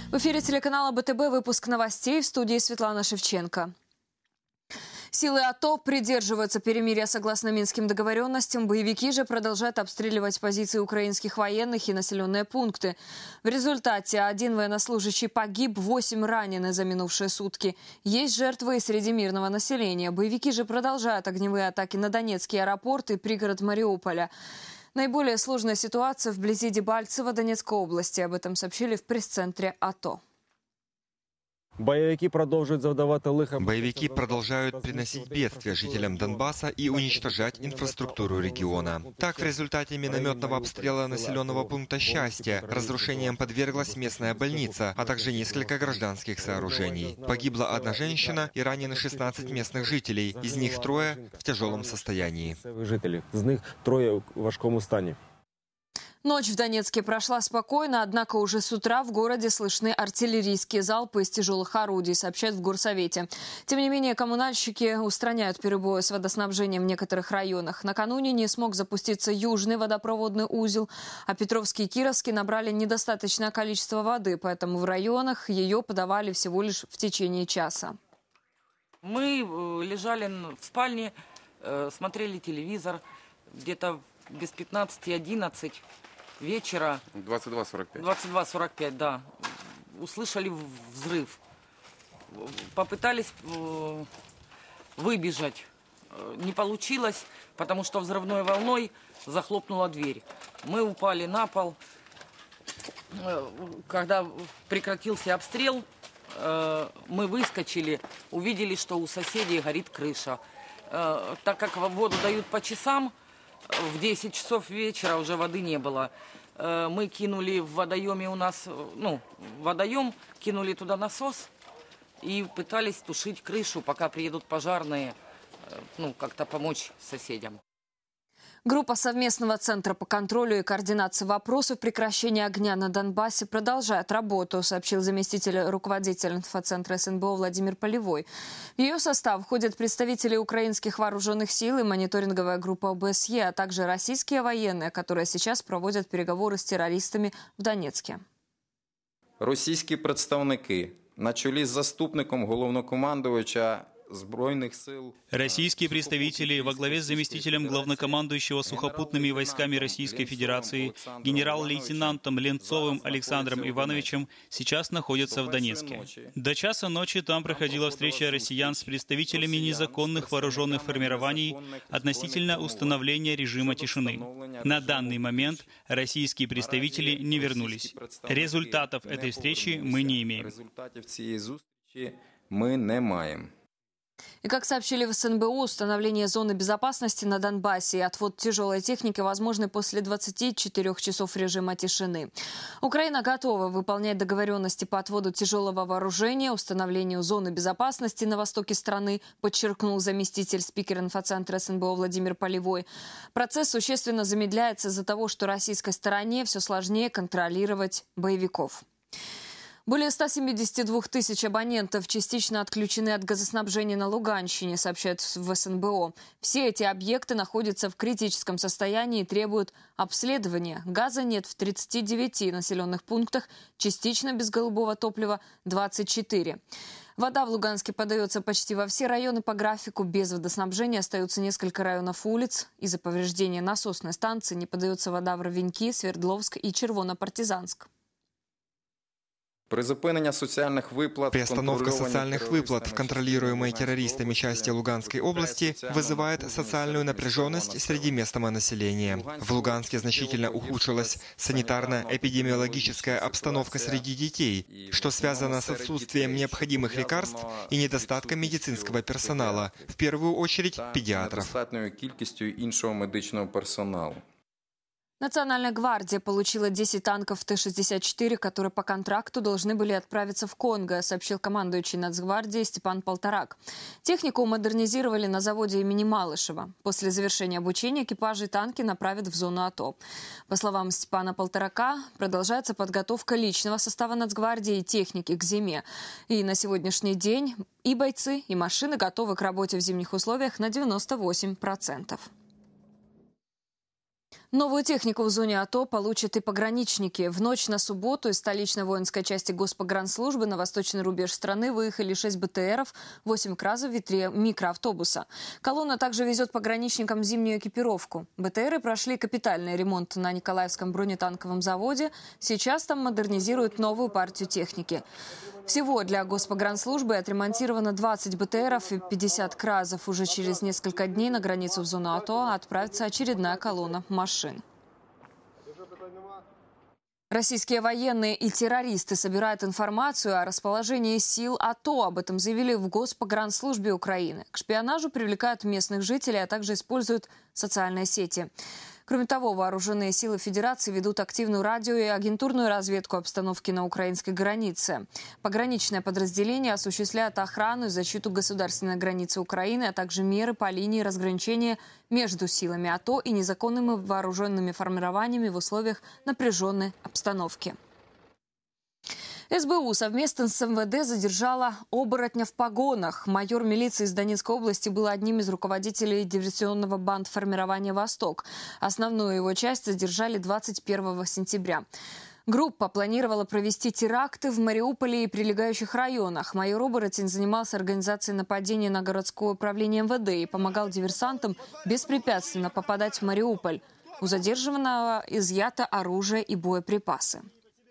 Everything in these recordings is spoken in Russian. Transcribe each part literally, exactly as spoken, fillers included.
В эфире телеканала БТБ выпуск новостей, в студии Светлана Шевченко. Силы АТО придерживаются перемирия согласно Минским договоренностям. Боевики же продолжают обстреливать позиции украинских военных и населенные пункты. В результате один военнослужащий погиб, восемь ранены за минувшие сутки. Есть жертвы и среди мирного населения. Боевики же продолжают огневые атаки на Донецкий аэропорт и пригород Мариуполя. Наиболее сложная ситуация вблизи Дебальцево Донецкой области. Об этом сообщили в пресс-центре АТО. Боевики продолжают завдавать лихо. Боевики продолжают приносить бедствия жителям Донбасса и уничтожать инфраструктуру региона. Так, в результате минометного обстрела населенного пункта Счастье разрушением подверглась местная больница, а также несколько гражданских сооружений. Погибла одна женщина и ранены шестнадцать местных жителей, из них трое в тяжелом состоянии. Из них трое в важком стані. Ночь в Донецке прошла спокойно, однако уже с утра в городе слышны артиллерийские залпы из тяжелых орудий, сообщают в горсовете. Тем не менее, коммунальщики устраняют перебои с водоснабжением в некоторых районах. Накануне не смог запуститься южный водопроводный узел, а Петровский и Кировский набрали недостаточное количество воды, поэтому в районах ее подавали всего лишь в течение часа. Мы лежали в спальне, смотрели телевизор, где-то без пятнадцати одиннадцати вечера. двадцать два сорок пять. двадцать два сорок пять, да. Услышали взрыв. Попытались выбежать. Не получилось, потому что взрывной волной захлопнула дверь. Мы упали на пол. Когда прекратился обстрел, мы выскочили, увидели, что у соседей горит крыша. Так как воду дают по часам, в десять часов вечера уже воды не было. Мы кинули в водоеме у нас, ну, водоем, кинули туда насос и пытались тушить крышу, пока приедут пожарные, ну, как-то помочь соседям. Группа совместного центра по контролю и координации вопросов прекращения огня на Донбассе продолжает работу, сообщил заместитель руководителя инфоцентра СНБО Владимир Полевой. В ее состав входят представители украинских вооруженных сил и мониторинговая группа ОБСЕ, а также российские военные, которые сейчас проводят переговоры с террористами в Донецке. Російські представники на чолі з заступником головнокомандувача Збройных сил. Российские представители во главе с заместителем главнокомандующего сухопутными войсками Российской Федерации генерал-лейтенантом Ленцовым Александром Ивановичем сейчас находятся в Донецке. До часа ночи там проходила встреча россиян с представителями незаконных вооруженных формирований относительно установления режима тишины. На данный момент российские представители не вернулись. Результатов этой встречи мы не имеем. Результатів цієї зустрічі ми не маємо. И как сообщили в СНБО, установление зоны безопасности на Донбассе и отвод тяжелой техники возможны после двадцати четырёх часов режима тишины. Украина готова выполнять договоренности по отводу тяжелого вооружения, установлению зоны безопасности на востоке страны, подчеркнул заместитель спикера инфоцентра СНБО Владимир Полевой. Процесс существенно замедляется из-за того, что российской стороне все сложнее контролировать боевиков. Более ста семидесяти двух тысяч абонентов частично отключены от газоснабжения на Луганщине, сообщают в СНБО. Все эти объекты находятся в критическом состоянии и требуют обследования. Газа нет в тридцати девяти населенных пунктах, частично без голубого топлива двадцать четыре. Вода в Луганске подается почти во все районы по графику. Без водоснабжения остаются несколько районов улиц. Из-за повреждения насосной станции не подается вода в Ровеньки, Свердловск и Червонопартизанск. При Приостановка социальных выплат в контролируемой террористами части Луганской области вызывает социальную напряженность среди местного населения. В Луганске значительно ухудшилась санитарно-эпидемиологическая обстановка среди детей, что связано с отсутствием необходимых лекарств и недостатком медицинского персонала, в первую очередь педиатров. Национальная гвардия получила десять танков Т шестьдесят четыре, которые по контракту должны были отправиться в Конго, сообщил командующий Нацгвардии Степан Полторак. Технику модернизировали на заводе имени Малышева. После завершения обучения экипажи и танки направят в зону АТО. По словам Степана Полторака, продолжается подготовка личного состава Нацгвардии и техники к зиме. И на сегодняшний день и бойцы, и машины готовы к работе в зимних условиях на девяносто восемь процентов. Новую технику в зоне АТО получат и пограничники. В ночь на субботу из столичной воинской части Госпогранслужбы на восточный рубеж страны выехали шесть БТРов, восемь КРАЗов и три микроавтобуса. Колонна также везет пограничникам зимнюю экипировку. БТРы прошли капитальный ремонт на Николаевском бронетанковом заводе. Сейчас там модернизируют новую партию техники. Всего для Госпогранслужбы отремонтировано двадцать БТРов и пятьдесят КРАЗов. Уже через несколько дней на границу в зону АТО отправится очередная колонна машин. Российские военные и террористы собирают информацию о расположении сил АТО. Об этом заявили в Госпогранслужбе Украины. К шпионажу привлекают местных жителей, а также используют социальные сети. Кроме того, вооруженные силы Федерации ведут активную радио- и агентурную разведку обстановки на украинской границе. Пограничное подразделение осуществляет охрану и защиту государственной границы Украины, а также меры по линии разграничения между силами АТО и незаконными вооруженными формированиями в условиях напряженной обстановки. СБУ совместно с МВД задержала оборотня в погонах. Майор милиции из Донецкой области был одним из руководителей диверсионного бандформирования «Восток». Основную его часть задержали двадцать первого сентября. Группа планировала провести теракты в Мариуполе и прилегающих районах. Майор оборотень занимался организацией нападения на городское управление МВД и помогал диверсантам беспрепятственно попадать в Мариуполь. У задержанного изъято оружие и боеприпасы.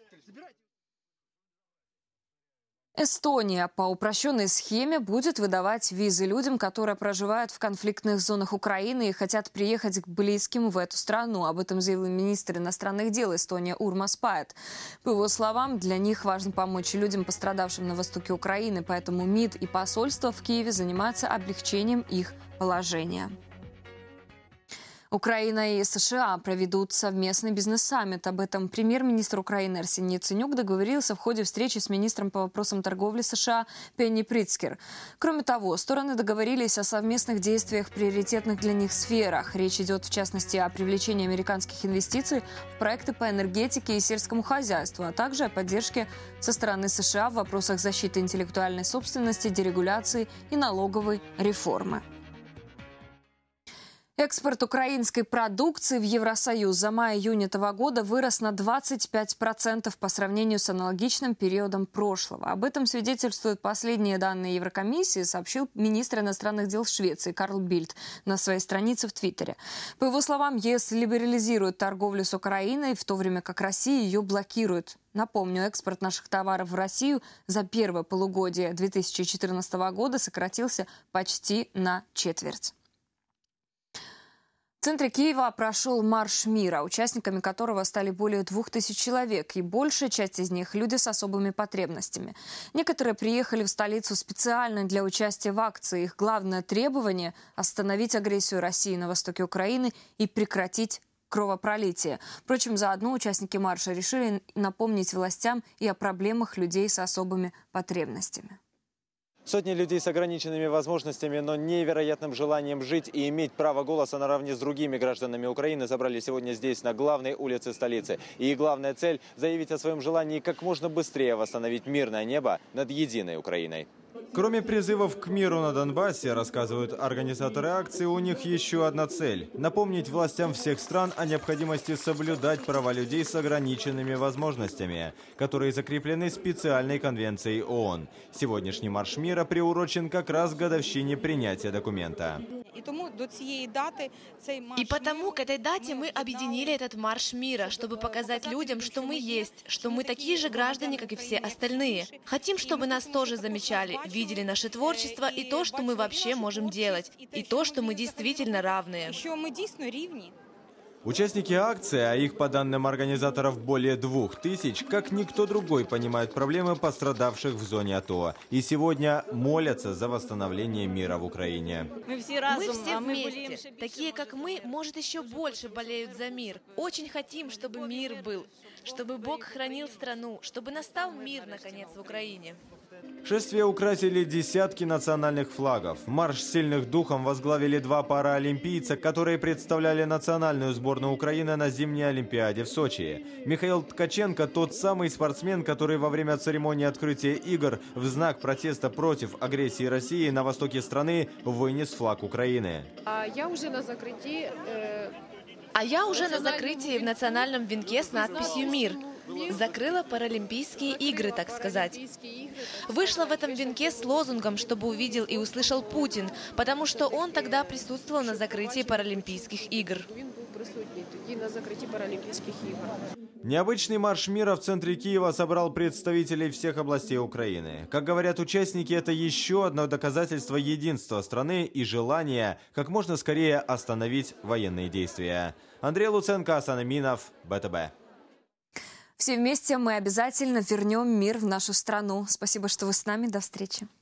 Эстония по упрощенной схеме будет выдавать визы людям, которые проживают в конфликтных зонах Украины и хотят приехать к близким в эту страну. Об этом заявил министр иностранных дел Эстонии Урмас Паэт. По его словам, для них важно помочь людям, пострадавшим на востоке Украины, поэтому МИД и посольство в Киеве занимаются облегчением их положения. Украина и США проведут совместный бизнес-саммит. Об этом премьер-министр Украины Арсений Яценюк договорился в ходе встречи с министром по вопросам торговли США Пенни Прицкер. Кроме того, стороны договорились о совместных действиях в приоритетных для них сферах. Речь идет, в частности, о привлечении американских инвестиций в проекты по энергетике и сельскому хозяйству, а также о поддержке со стороны США в вопросах защиты интеллектуальной собственности, дерегуляции и налоговой реформы. Экспорт украинской продукции в Евросоюз за май-июнь этого года вырос на двадцать пять процентов по сравнению с аналогичным периодом прошлого. Об этом свидетельствуют последние данные Еврокомиссии, сообщил министр иностранных дел Швеции Карл Бильд на своей странице в Твиттере. По его словам, ЕС либерализирует торговлю с Украиной, в то время как Россия ее блокирует. Напомню, экспорт наших товаров в Россию за первое полугодие две тысячи четырнадцатого года сократился почти на четверть. В центре Киева прошел марш мира, участниками которого стали более двух тысяч человек, и большая часть из них – люди с особыми потребностями. Некоторые приехали в столицу специально для участия в акции. Их главное требование – остановить агрессию России на востоке Украины и прекратить кровопролитие. Впрочем, заодно участники марша решили напомнить властям и о проблемах людей с особыми потребностями. Сотни людей с ограниченными возможностями, но невероятным желанием жить и иметь право голоса наравне с другими гражданами Украины собрались сегодня здесь, на главной улице столицы. И их главная цель – заявить о своем желании как можно быстрее восстановить мирное небо над единой Украиной. Кроме призывов к миру на Донбассе, рассказывают организаторы акции, у них еще одна цель – напомнить властям всех стран о необходимости соблюдать права людей с ограниченными возможностями, которые закреплены специальной конвенцией ООН. Сегодняшний марш мира приурочен как раз к годовщине принятия документа. И потому к этой дате мы объединили этот марш мира, чтобы показать людям, что мы есть, что мы такие же граждане, как и все остальные. Хотим, чтобы нас тоже замечали, видели наше творчество и то, что мы вообще можем делать, и то, что мы действительно равные. Участники акции, а их по данным организаторов более двух тысяч, как никто другой понимают проблемы пострадавших в зоне АТО. И сегодня молятся за восстановление мира в Украине. Мы все разум, мы все вместе. Такие, как мы, может, еще больше болеют за мир. Очень хотим, чтобы мир был, чтобы Бог хранил страну, чтобы настал мир, наконец, в Украине. Шествие украсили десятки национальных флагов. Марш сильных духом возглавили два паралимпийца, которые представляли национальную сборную Украины на зимней Олимпиаде в Сочи. Михаил Ткаченко – тот самый спортсмен, который во время церемонии открытия игр в знак протеста против агрессии России на востоке страны вынес флаг Украины. Я уже на закрытии... Э... А я уже на закрытии в национальном венке с надписью «Мир». Закрыла Паралимпийские игры, так сказать. Вышла в этом венке с лозунгом, чтобы увидел и услышал Путин, потому что он тогда присутствовал на закрытии Паралимпийских игр. Необычный марш мира в центре Киева собрал представителей всех областей Украины. Как говорят участники, это еще одно доказательство единства страны и желания как можно скорее остановить военные действия. Андрей Луценко, Асан Аминов, Бэ Тэ Бэ. Все вместе мы обязательно вернем мир в нашу страну. Спасибо, что вы с нами. До встречи.